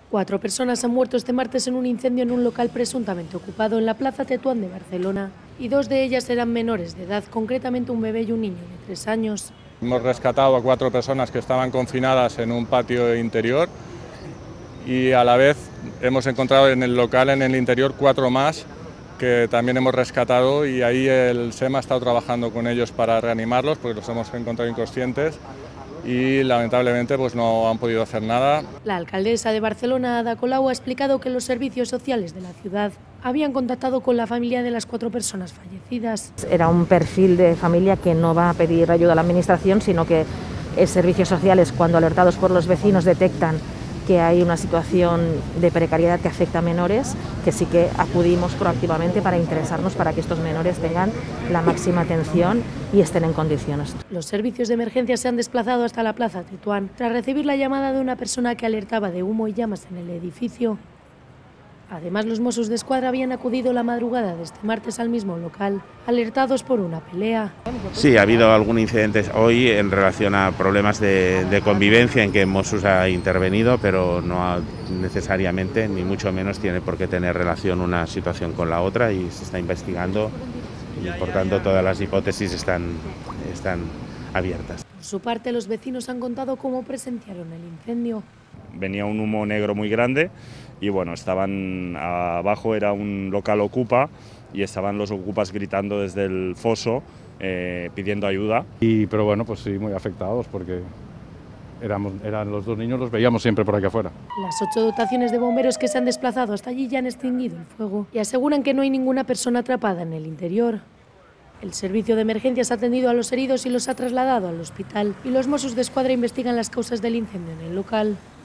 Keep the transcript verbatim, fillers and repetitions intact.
Cuatro personas han muerto este martes en un incendio en un local presuntamente ocupado en la Plaza Tetuán de Barcelona, y dos de ellas eran menores de edad, concretamente un bebé y un niño de tres años. Hemos rescatado a cuatro personas que estaban confinadas en un patio interior y a la vez hemos encontrado en el local, en el interior, cuatro más que también hemos rescatado, y ahí el SEMA ha estado trabajando con ellos para reanimarlos porque los hemos encontrado inconscientes y lamentablemente pues no han podido hacer nada. La alcaldesa de Barcelona, Ada Colau, ha explicado que los servicios sociales de la ciudad habían contactado con la familia de las cuatro personas fallecidas. Era un perfil de familia que no va a pedir ayuda a la administración, sino que los servicios sociales, cuando alertados por los vecinos detectan que hay una situación de precariedad que afecta a menores, que sí que acudimos proactivamente para interesarnos para que estos menores tengan la máxima atención y estén en condiciones. Los servicios de emergencia se han desplazado hasta la Plaza Tetuán tras recibir la llamada de una persona que alertaba de humo y llamas en el edificio. Además, los Mossos d'Esquadra habían acudido la madrugada de este martes al mismo local, alertados por una pelea. Sí, ha habido algún incidente hoy en relación a problemas de, de convivencia en que Mossos ha intervenido, pero no ha necesariamente, ni mucho menos, tiene por qué tener relación una situación con la otra, y se está investigando y, por tanto, todas las hipótesis están, están abiertas. Por su parte, los vecinos han contado cómo presenciaron el incendio. Venía un humo negro muy grande y bueno, estaban abajo, era un local ocupa, y estaban los ocupas gritando desde el foso eh, pidiendo ayuda. Y, pero bueno, pues sí, muy afectados porque éramos, eran los dos niños, los veíamos siempre por aquí afuera. Las ocho dotaciones de bomberos que se han desplazado hasta allí ya han extinguido el fuego y aseguran que no hay ninguna persona atrapada en el interior. El servicio de emergencias ha atendido a los heridos y los ha trasladado al hospital, y los Mossos d'Esquadra investigan las causas del incendio en el local.